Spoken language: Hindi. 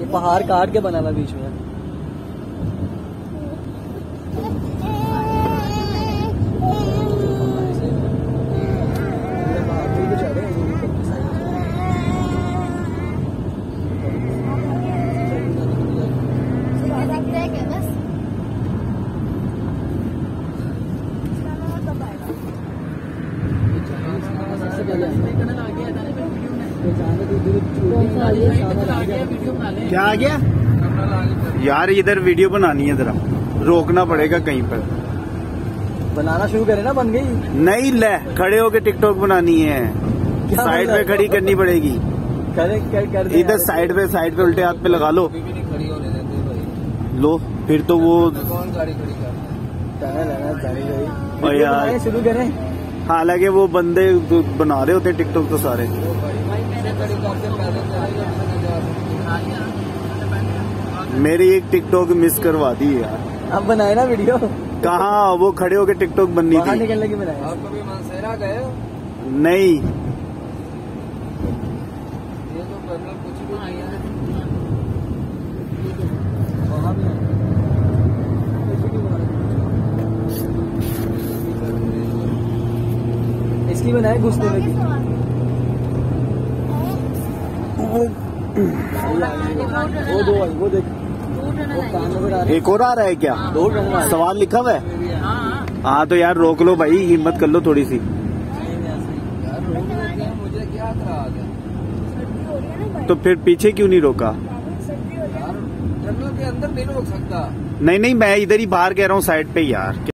पहाड़ काट के बना हुआ बीच में। क्या आ गया यार? इधर वीडियो बनानी है, जरा रोकना पड़ेगा कहीं पर। बनाना शुरू करें ना, बन गई। नहीं ले, खड़े होके टिकटॉक बनानी है। साइड पे खड़ी करनी पड़ेगी। कर इधर साइड पे उल्टे हाथ पे लगा लो। लो फिर तो वो कौन गाड़ी खड़ी कर यार शुरू करें। हालांकि वो बंदे बना रहे होते टिकटॉक तो सारे। मेरी एक टिकटॉक मिस करवा दी यार। अब बनाए ना वीडियो। कहाँ, वो खड़े होके टिकटॉक बननी थी। निकलने की बनाए। आपको भी मानसेरा गए? नहीं, ये तो कुछ भी नहीं है। इसकी बनाए घुसने में। वो देख, एक और आ रहा है क्या? सवाल लिखा हुआ है। हाँ तो यार रोक लो भाई, हिम्मत कर लो थोड़ी सी। मुझे क्या तो फिर पीछे क्यों नहीं रोका? जंगल के अंदर नहीं रोक सकता। नहीं, मैं इधर ही बाहर कह रहा हूँ, साइड पे यार।